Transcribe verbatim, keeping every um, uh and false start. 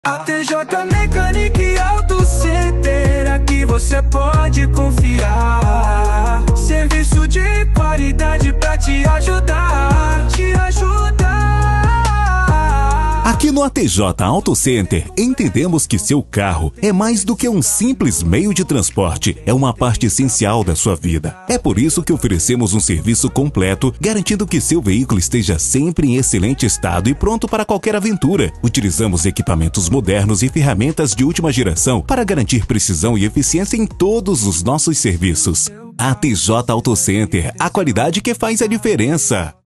A T J Mecânica Auto Center, aqui você pode confiar. Serviço de qualidade pra te ajudar, te ajudar. Aqui no A T J Auto Center, entendemos que seu carro é mais do que um simples meio de transporte, é uma parte essencial da sua vida. É por isso que oferecemos um serviço completo, garantindo que seu veículo esteja sempre em excelente estado e pronto para qualquer aventura. Utilizamos equipamentos modernos e ferramentas de última geração para garantir precisão e eficiência em todos os nossos serviços. A T J Auto Center, a qualidade que faz a diferença.